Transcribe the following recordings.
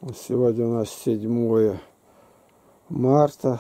Сегодня у нас 7 марта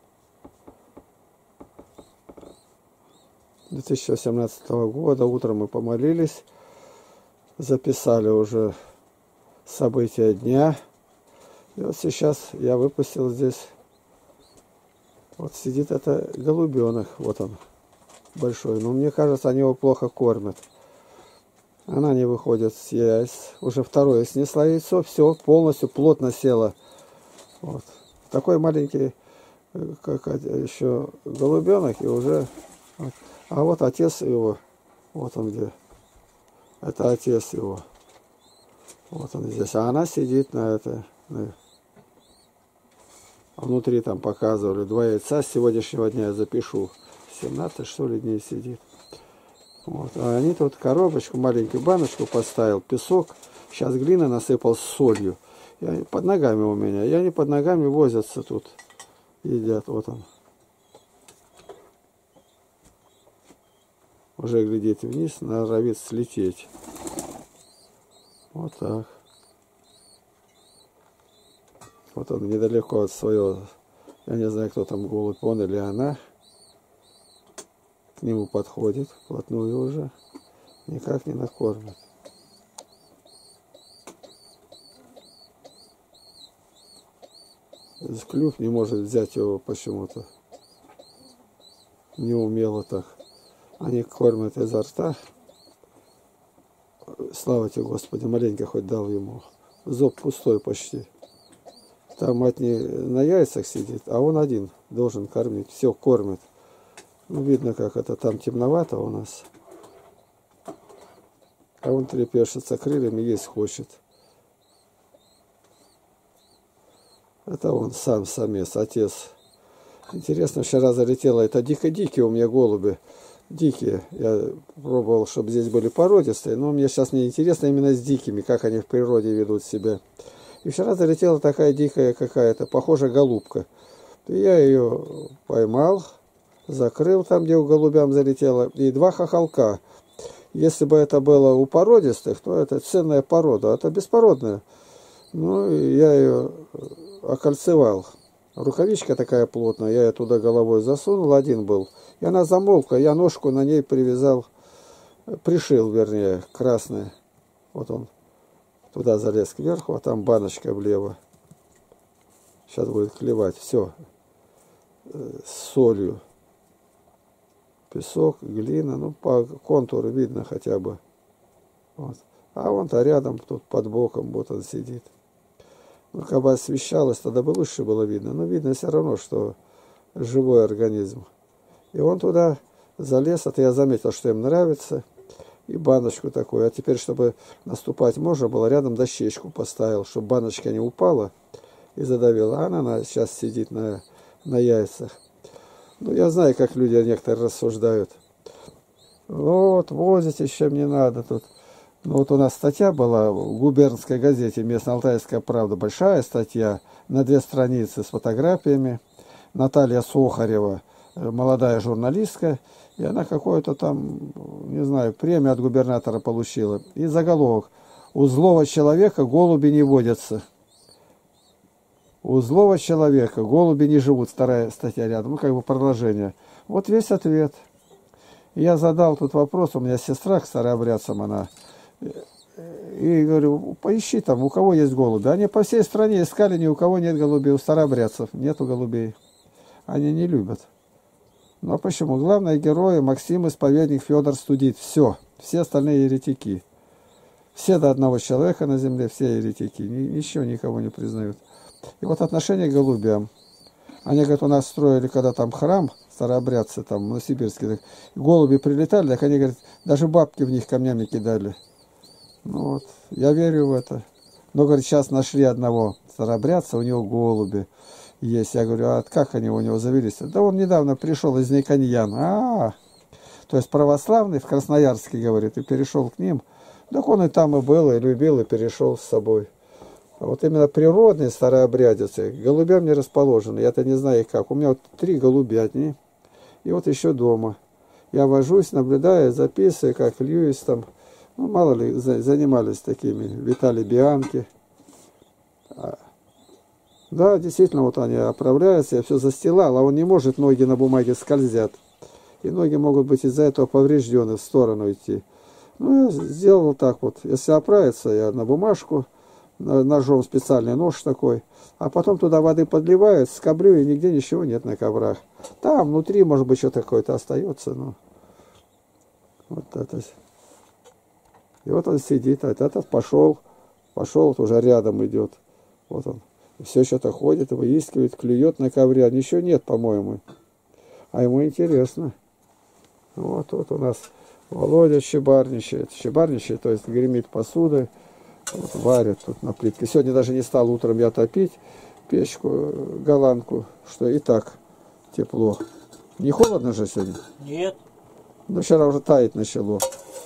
2018 года. Утром мы помолились, записали уже события дня. И вот сейчас я выпустил здесь. Вот сидит это голубенок, вот он, большой. Но мне кажется, они его плохо кормят. Она не выходит с яиц. Уже второе снесла яйцо, все, полностью плотно села. Вот. Такой маленький, как еще голубенок, и уже... Вот. А вот отец его, вот он где. Это отец его. Вот он здесь. А она сидит на это. Внутри там показывали 2 яйца. С сегодняшнего дня я запишу. 17, что ли, дней сидит. Вот. А они тут коробочку, маленькую баночку поставил, песок. Сейчас глина насыпал с солью. И они под ногами у меня. И они под ногами возятся тут. Едят. Вот он. Уже глядит вниз, норовит слететь. Вот так. Вот он недалеко от своего. Я не знаю, кто там, голубь, он или она. К нему подходит вплотную уже. Никак не накормит. Клюв не может взять его почему-то. Не умело так. Они кормят изо рта. Слава тебе, Господи, маленько хоть дал ему. Зоб пустой почти. Там мать не на яйцах сидит, а он один должен кормить. Все кормит. Ну, видно, как это там темновато у нас. А он трепещется крыльями, есть хочет. Это он сам самец, отец. Интересно, вчера залетело. Это дико-дикие у меня голуби. Дикие. Я пробовал, чтобы здесь были породистые. Но мне сейчас не интересно именно с дикими, как они в природе ведут себя. И вчера залетела такая дикая какая-то, похожая голубка. И я ее поймал. Закрыл там, где у голубям залетело. И 2 хохолка. Если бы это было у породистых, то это ценная порода. А это беспородная. Ну, и я ее окольцевал. Рукавичка такая плотная. Я ее туда головой засунул. Один был. И она замолкла. Я ножку на ней привязал. Пришил, вернее, красная. Вот он. Туда залез кверху, а там баночка влево. Сейчас будет клевать. Все. С солью. Песок, глина, ну по контуру видно хотя бы. Вот. А вон-то рядом, тут под боком, вот он сидит. Ну, как бы освещалось, тогда бы лучше было видно. Но видно все равно, что живой организм. И он туда залез, это я заметил, что им нравится. И баночку такую. А теперь, чтобы наступать можно было, рядом дощечку поставил, чтобы баночка не упала и задавила. А она сейчас сидит на яйцах. Ну, я знаю, как люди некоторые рассуждают. Вот, возите, чем не надо тут. Ну, вот у нас статья была в губернской газете «Местно-Алтайская правда». Большая статья на 2 страницы с фотографиями. Наталья Сохарева, молодая журналистка. И она какую-то там, не знаю, премию от губернатора получила. И заголовок: «У злого человека голуби не водятся». У злого человека голуби не живут. Вторая статья рядом, ну как бы продолжение. Вот весь ответ. Я задал тут вопрос, у меня сестра к старообрядцам, она. И говорю, поищи там, у кого есть голуби. Они по всей стране искали, ни у кого нет голубей. У старообрядцев нету голубей. Они не любят. Ну а почему? Главные герои: Максим Исповедник, Федор Студит. Все остальные еретики. Все до одного человека на земле, все еретики. Ничего никого не признают. И вот отношение к голубям. Они, говорят, у нас строили, когда там храм, старообрядцы, там, в Новосибирске, голуби прилетали, так они, говорят, даже бабки в них камнями кидали. Ну вот, я верю в это. Но, говорит, сейчас нашли одного старообрядца, у него голуби есть. Я говорю, а как они у него завелись? Да он недавно пришел из Никоньяна. То есть православный в Красноярске, говорит, и перешел к ним. Так он и там и был, и любил, и перешел с собой. А вот именно природные старообрядцы к голубям не расположены. Я-то не знаю как. У меня вот 3 голубятни. И вот еще дома. Я вожусь, наблюдаю, записываю, как Льюис там. Ну, мало ли, занимались такими. Виталий Бианки. Да, действительно, вот они оправляются, я все застилал, а он не может, ноги на бумаге скользят. И ноги могут быть из-за этого повреждены, в сторону идти. Ну, я сделал так вот. Если оправится, я на бумажку, ножом специальный нож такой, а потом туда воды подливают, скоблю, и нигде ничего нет на коврах. Там внутри, может быть, что-то какое-то остается, но вот это. И вот он сидит, а этот пошел, вот уже рядом идет. Вот он. Все что-то ходит, выискивает, клюет на ковре. А ничего нет, по-моему. А ему интересно. Вот у нас Володя щебарничает. Щебарничает, то есть гремит посудой. Вот, варит тут на плитке. Сегодня даже не стал утром я топить печку, голландку, что и так тепло. Не холодно же сегодня? Нет. Но вчера уже таять начало.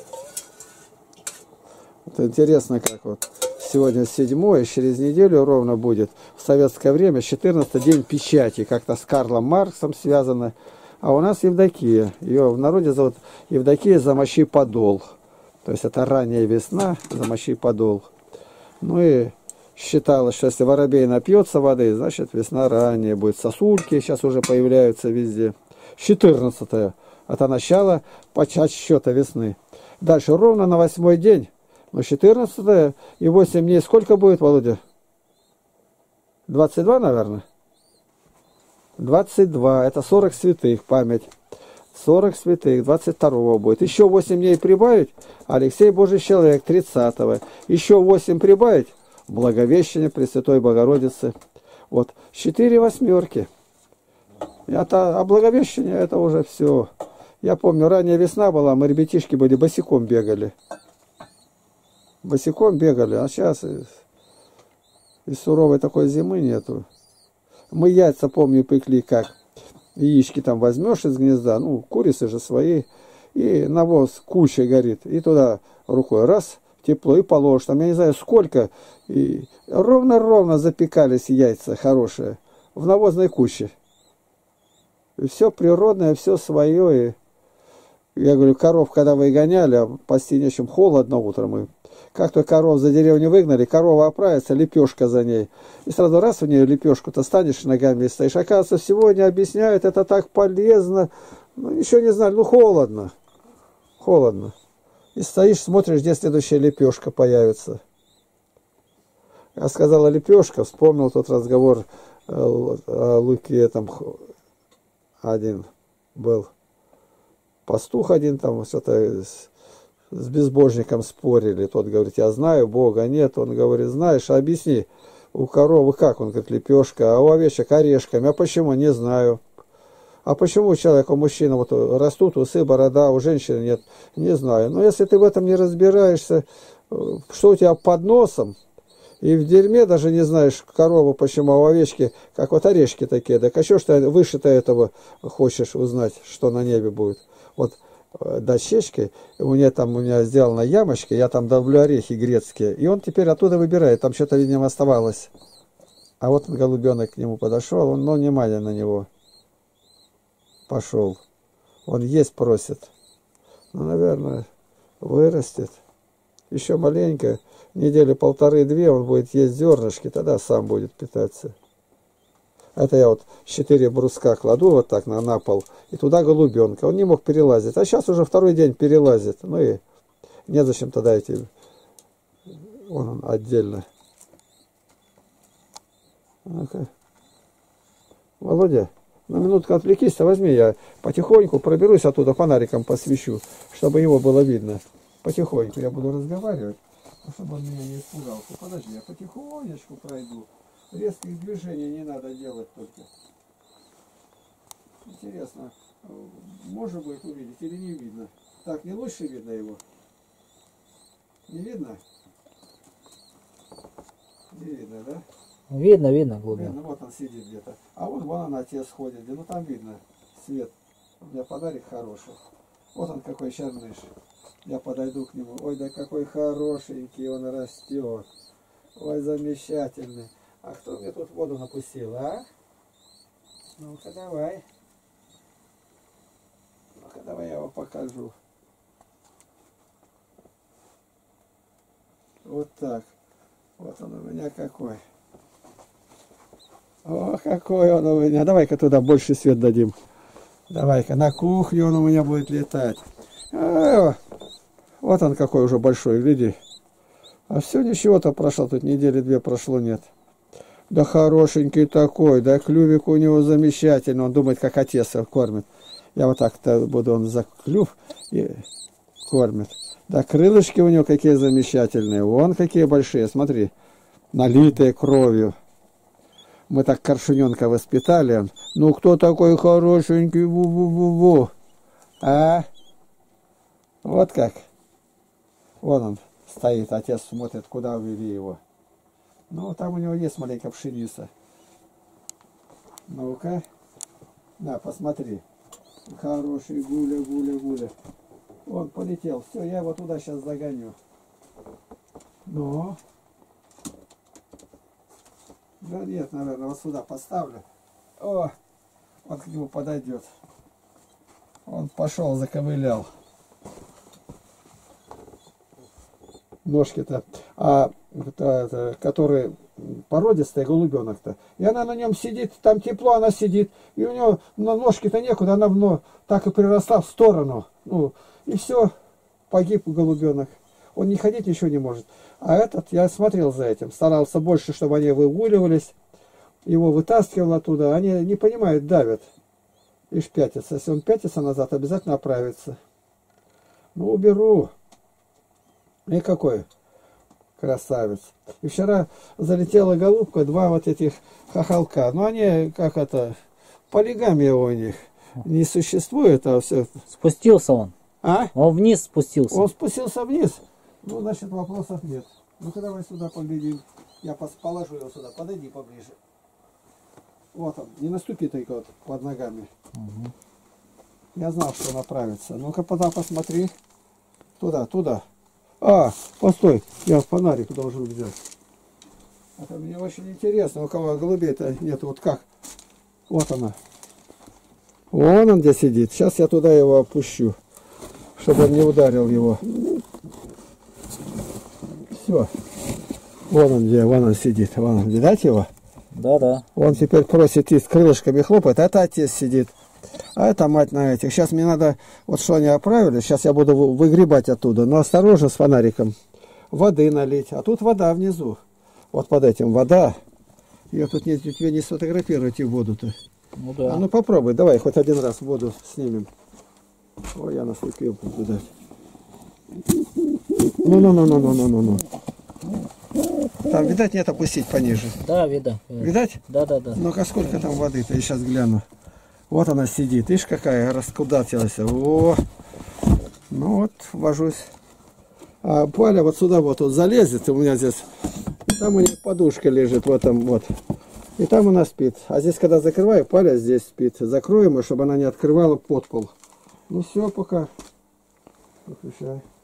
Это интересно, как вот сегодня 7-е, через неделю ровно будет. В советское время 14-й день печати, как-то с Карлом Марксом связано. А у нас Евдокия. Ее в народе зовут Евдокия Замощи подол. То есть это ранняя весна, Замощи подол. Ну и считалось, что если воробей напьется воды, значит весна ранняя будет. Сосульки сейчас уже появляются везде. 14-е. Это начало отсчета весны. Дальше ровно на 8-й день. Но 14 и 8 дней сколько будет, Володя? 22, наверное? 22. Это 40 святых память. 40 святых. 22 будет. Еще 8 дней прибавить. Алексей Божий человек. 30. Еще 8 прибавить. Благовещение Пресвятой Богородицы. Вот. 4 восьмерки. А Благовещение это уже все. Я помню, ранняя весна была. Мы ребятишки были, босиком бегали. Босиком бегали, а сейчас и суровой такой зимы нету. Мы яйца, помню, пекли как. Яички там возьмешь из гнезда, ну, курицы же свои, и навоз кучей горит. И туда рукой раз, тепло, и положишь. Там, я не знаю, сколько. И ровно-ровно запекались яйца хорошие в навозной куче. И все природное, все свое. И я говорю, коров, когда вы гоняли, а пасти нечем, холодно утром и как только коров за деревню выгнали, корова оправится, лепешка за ней. И сразу раз в нее лепешку-то станешь, ногами и стоишь. Оказывается, сегодня объясняют, это так полезно. Ну, ничего не знали, ну холодно. Холодно. И стоишь, смотришь, где следующая лепешка появится. Я сказала лепешка, вспомнил тот разговор о Луке, там один был. Пастух один там что-то с безбожником спорили. Тот говорит, я знаю, Бога нет. Он говорит, знаешь, объясни, у коровы как? Он говорит, лепешка, а у овечек орешками. А почему? Не знаю. А почему у человека, у мужчины вот растут усы, борода, у женщины нет? Не знаю. Но если ты в этом не разбираешься, что у тебя под носом, и в дерьме даже не знаешь, корова почему, а у овечки, как вот орешки такие. Так а что ж ты выше-то этого хочешь узнать, что на небе будет? Вот дощечкой, у меня сделана ямочка, я там давлю орехи грецкие, и он теперь оттуда выбирает, там что-то, видимо, оставалось. А вот голубенок к нему подошел, он, внимание на него пошел. Он есть просит. Ну, наверное, вырастет. Еще маленько, недели 1,5-2 он будет есть зернышки, тогда сам будет питаться. Это я вот 4 бруска кладу вот так на пол, и туда голубенка. Он не мог перелазить. А сейчас уже 2-й день перелазит. Ну и незачем тогда идти. Он отдельно. Ну-ка. Володя, на минутку отвлекись, возьми, я потихоньку проберусь оттуда, фонариком посвечу, чтобы его было видно. Потихоньку я буду разговаривать, чтобы он меня не испугался. Подожди, я потихонечку пройду. Резких движений не надо делать только. Интересно, можно будет увидеть или не видно? Так, не лучше видно его? Не видно? Не видно, да? Видно глубину. Видно, вот он сидит где-то. А вон она тебе сходит, ну там видно свет. У меня фонарик хороший. Вот он какой черныш. Я подойду к нему. Ой, да какой хорошенький он растет. Ой, замечательный. А кто мне тут воду напустил, а? Ну-ка давай. Ну-ка давай я его покажу. Вот так. Вот он у меня какой. О, какой он у меня. Давай-ка туда больше свет дадим. Давай-ка на кухню он у меня будет летать. Вот он какой уже большой, гляди. А все ничего-то прошло, тут недели две прошло, нет. Да хорошенький такой, да клювик у него замечательный. Он думает, как отец кормит. Я вот так-то буду, он за клюв и кормит. Да крылышки у него какие замечательные. Вон какие большие, смотри. Налитые кровью. Мы так коршуненка воспитали. Ну кто такой хорошенький? Ву-ву-ву-ву. А? Вот как. Вон он стоит, отец смотрит, куда увели его. Ну, там у него есть маленькая пшеница. Ну-ка. На, посмотри. Хороший гуля, гуля, гуля. Он полетел. Все, я его туда сейчас загоню. Ну. Да нет, наверное, вот сюда поставлю. О, он к нему подойдет. Он пошел, заковылял. Ножки-то. Который породистый голубенок-то. И она на нем сидит, там тепло, она сидит. И у нее на ножки-то некуда, она так и приросла в сторону. Ну, и все, погиб голубенок. Он не ходить ничего не может. А этот, я смотрел за этим, старался больше, чтобы они выгуливались. Его вытаскивал оттуда. Они не понимают, давят. Ишь пятится. Если он пятится назад, обязательно оправится. Ну, уберу. И какой красавец. И вчера залетела голубка, два вот этих хохолка. Но они, как это, полигамия у них не существует, а все. Спустился он. А? Он вниз спустился. Он спустился вниз. Ну, значит, вопросов нет. Ну-ка, давай сюда поглядим. Я положу его сюда. Подойди поближе. Вот он. Не наступи только вот под ногами. Угу. Я знал, что направится. Ну-ка, посмотри. Туда, туда. А, постой. Я фонарик должен взять. Это мне очень интересно. У кого голубей-то нет. Вот как? Вот она. Вон он где сидит. Сейчас я туда его опущу, чтобы он не ударил его. Все. Вон он где, вон он сидит. Вон он, видать его? Да, да. Он теперь просит и с крылышками хлопает. Это отец сидит. А это мать на этих. Сейчас мне надо, вот что они оправили, сейчас я буду выгребать оттуда. Но осторожно с фонариком. Воды налить. А тут вода внизу. Вот под этим вода. Ее тут тебе не сфотографировать и воду-то. Ну да. А ну попробуй, давай хоть один раз воду снимем. Ой, я наступил, видать. Ну. Там, видать, нет, опустить пониже. Да, видно. Видать? Да, да, да. Ну-ка, сколько там воды-то, я сейчас гляну. Вот она сидит, видишь, какая раскудатилась. О, ну вот, вожусь. А Паля вот сюда вот залезет, и у меня здесь, там у нее подушка лежит в этом вот. И там она спит. А здесь, когда закрываю, Паля здесь спит. Закроем ее, чтобы она не открывала подпол. Ну все, пока. Выключай.